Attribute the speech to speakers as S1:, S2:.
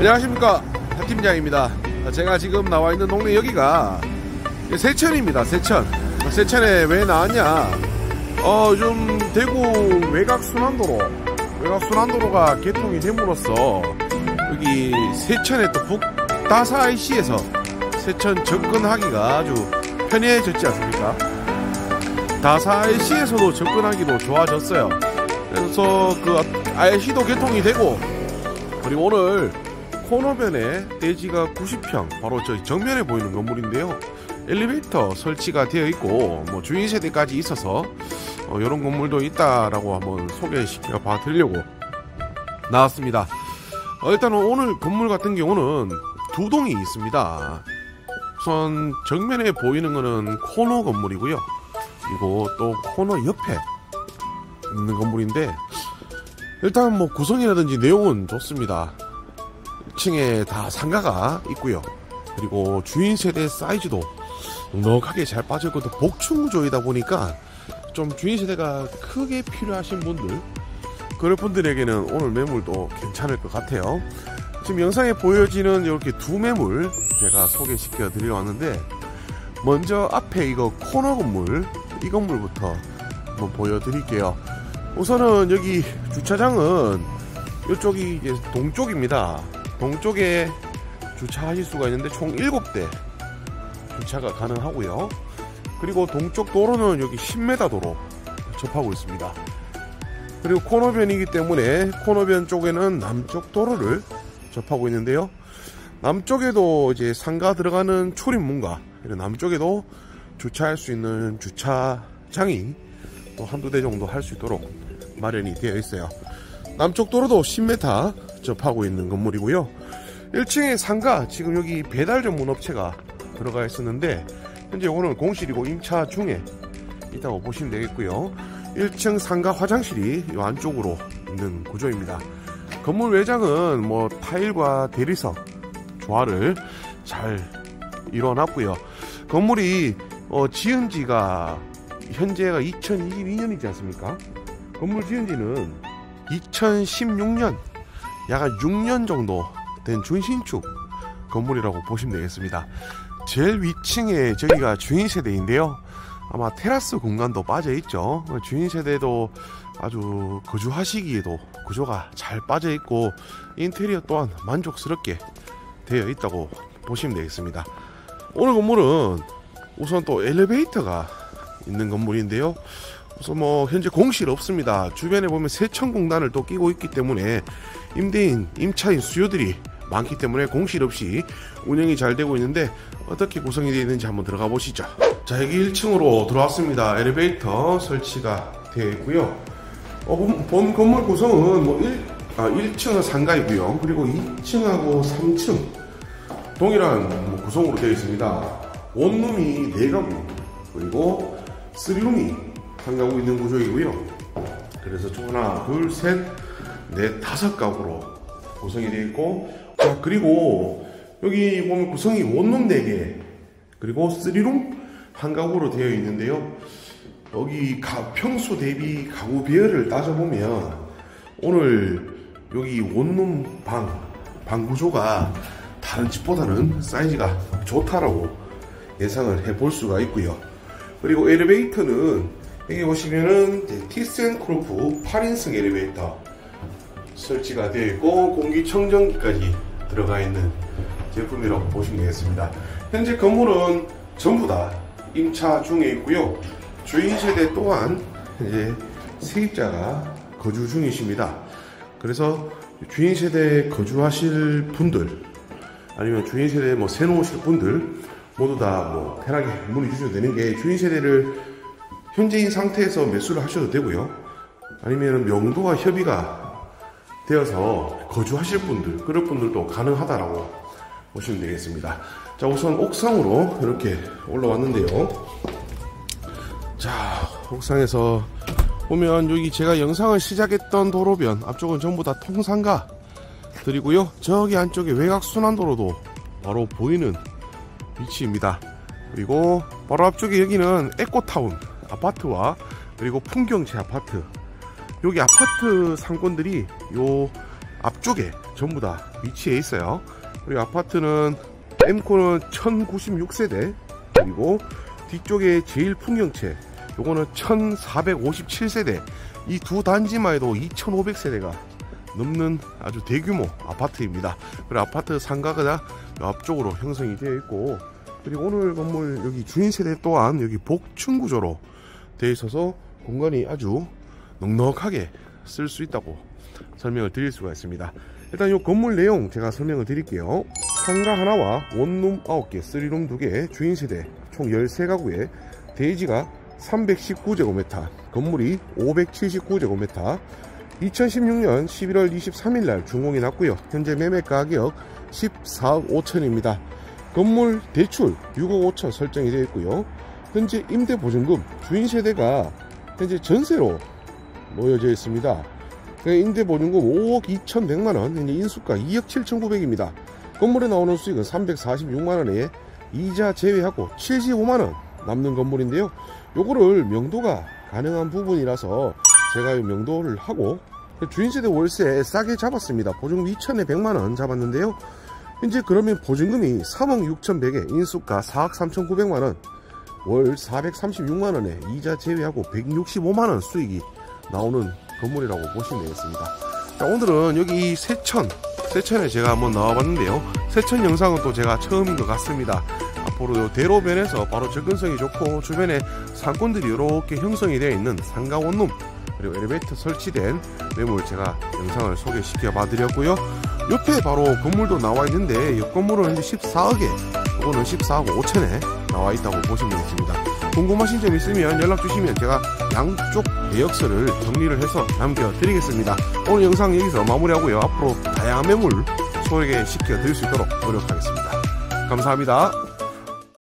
S1: 안녕하십니까, 하 팀장입니다. 제가 지금 나와 있는 동네 여기가 세천입니다. 세천에 왜 나왔냐, 요즘 대구 외곽순환도로가 개통이 됨으로써 여기 세천의 또 북다사 IC에서 세천 접근하기가 아주 편해졌지 않습니까? 다사 IC에서도 접근하기도 좋아졌어요. 그래서 그 IC도 개통이 되고, 그리고 오늘 코너변에 대지가 90평, 바로 저 정면에 보이는 건물인데요. 엘리베이터 설치가 되어 있고, 뭐 주인 세대까지 있어서 이런 건물도 있다라고 한번 소개시켜 봐 드리려고 나왔습니다. 일단은 오늘 건물 같은 경우는 두 동이 있습니다. 우선 정면에 보이는 거는 코너 건물이고요. 그리고 또 코너 옆에 있는 건물인데, 일단 뭐 구성이라든지 내용은 좋습니다. 1층에 다 상가가 있고요. 그리고 주인 세대 사이즈도 넉넉하게 잘 빠져있고, 또 복층 구조이다 보니까 좀 주인 세대가 크게 필요하신 분들, 그런 분들에게는 오늘 매물도 괜찮을 것 같아요. 지금 영상에 보여지는 이렇게 두 매물 제가 소개시켜 드리러 왔는데, 먼저 앞에 이거 코너 건물, 이 건물부터 한번 보여드릴게요. 우선은 여기 주차장은 이쪽이 이제 동쪽입니다. 동쪽에 주차하실 수가 있는데 총 7대 주차가 가능하고요. 그리고 동쪽 도로는 여기 10m 도로 접하고 있습니다. 그리고 코너변이기 때문에 코너변 쪽에는 남쪽 도로를 접하고 있는데요. 남쪽에도 이제 상가 들어가는 출입문과 이런 남쪽에도 주차할 수 있는 주차장이 또 한두 대 정도 할 수 있도록 마련이 되어 있어요. 남쪽 도로도 10m 접하고 있는 건물이고요. 1층에 상가, 지금 여기 배달 전문 업체가 들어가 있었는데 현재 오늘 공실이고 임차 중에 있다고 보시면 되겠고요. 1층 상가 화장실이 이 안쪽으로 있는 구조입니다. 건물 외장은 뭐 타일과 대리석 조화를 잘 이뤄놨고요. 건물이 지은 지가 현재가 2022년이지 않습니까? 건물 지은 지는 2016년, 약 한 6년 정도 된 준신축 건물이라고 보시면 되겠습니다. 제일 위층에 저기가 주인 세대인데요. 아마 테라스 공간도 빠져있죠. 주인 세대도 아주 거주하시기에도 구조가 잘 빠져있고, 인테리어 또한 만족스럽게 되어 있다고 보시면 되겠습니다. 오늘 건물은 우선 또 엘리베이터가 있는 건물인데요. 우선 뭐 현재 공실 없습니다. 주변에 보면 세천공단을 또 끼고 있기 때문에 임대인, 임차인 수요들이 많기 때문에 공실 없이 운영이 잘 되고 있는데, 어떻게 구성이 되어 있는지 한번 들어가 보시죠. 자, 여기 1층으로 들어왔습니다. 엘리베이터 설치가 되어 있고요. 본 건물 구성은 뭐 1층은 상가이고요. 그리고 2층하고 3층 동일한 구성으로 되어 있습니다. 원룸이 4가구, 그리고 3룸이 1가구 있는 구조이고요. 그래서 총 하나, 둘, 셋, 넷, 5가구로 구성이 되어 있고, 자, 그리고 여기 보면 구성이 원룸 4개, 그리고 3룸 1가구로 되어 있는데요. 여기 평수 대비 가구 비율을 따져보면 오늘 여기 원룸 방 구조가 다른 집보다는 사이즈가 좋다라고 예상을 해볼 수가 있고요. 그리고 엘리베이터는 여기 보시면은 티센크로프 8인승 엘리베이터 설치가 되어 있고, 공기청정기까지 들어가 있는 제품이라고 보시면 되겠습니다. 현재 건물은 전부 다 임차 중에 있고요. 주인 세대 또한 이제 세입자가 거주 중이십니다. 그래서 주인 세대 거주하실 분들, 아니면 주인 세대 뭐 세놓으실 분들 모두 다 뭐 편하게 문의 주셔도 되는 게, 주인 세대를 현재인 상태에서 매수를 하셔도 되고요. 아니면 명도와 협의가 되어서 거주하실 분들, 그런 분들도 가능하다라고 보시면 되겠습니다. 자, 우선 옥상으로 이렇게 올라왔는데요. 자, 옥상에서 보면 여기 제가 영상을 시작했던 도로변 앞쪽은 전부 다 통상가 들이고요. 저기 안쪽에 외곽순환도로도 바로 보이는 위치입니다. 그리고 바로 앞쪽에 여기는 에코타운 아파트와 그리고 풍경채 아파트, 여기 아파트 상권들이 요 앞쪽에 전부 다 위치해 있어요. 그리고 아파트는 M코는 1096세대, 그리고 뒤쪽에 제일 풍경채 요거는 1457세대, 이 두 단지만 해도 2500세대가 넘는 아주 대규모 아파트입니다. 그리고 아파트 상가가 앞쪽으로 형성이 되어 있고, 그리고 오늘 건물 여기 주인 세대 또한 여기 복층 구조로 되어 있어서 공간이 아주 넉넉하게 쓸 수 있다고 설명을 드릴 수가 있습니다. 일단 이 건물 내용 제가 설명을 드릴게요. 상가 하나와 원룸 9개, 3룸 2개, 주인 세대 총 13가구에 대지가 319제곱미터, 건물이 579제곱미터, 2016년 11월 23일 날 준공이 났고요. 현재 매매 가격 14억 5천입니다. 건물 대출 6억 5천 설정이 되어 있고요. 현재 임대보증금 주인 세대가 현재 전세로 놓여져 있습니다. 임대보증금 5억 2,100만원, 현재 인수가 2억 7,900입니다. 건물에 나오는 수익은 346만원에 이자 제외하고 75만원 남는 건물인데요. 요거를 명도가 가능한 부분이라서 제가 명도를 하고 주인세대 월세 싸게 잡았습니다. 보증금 2천에 100만원 잡았는데요. 현재 그러면 보증금이 3억 6,100에 인수가 4억 3,900만원, 월 436만원에 이자 제외하고 165만원 수익이 나오는 건물이라고 보시면 되겠습니다. 자, 오늘은 여기 세천에 제가 한번 나와봤는데요. 세천 영상은 또 제가 처음인 것 같습니다. 앞으로 대로변에서 바로 접근성이 좋고 주변에 상권들이 이렇게 형성이 되어 있는 상가 원룸, 그리고 엘리베이터 설치된 매물 제가 영상을 소개시켜 봐드렸고요. 옆에 바로 건물도 나와 있는데 이 건물은 현재 14억에, 이거는 14억 5천에 나와 있다고 보시면 되겠습니다. 궁금하신 점 있으면 연락 주시면 제가 양쪽 내역서를 정리를 해서 남겨드리겠습니다. 오늘 영상 여기서 마무리하고요. 앞으로 다양한 매물 소개시켜 드릴 수 있도록 노력하겠습니다. 감사합니다.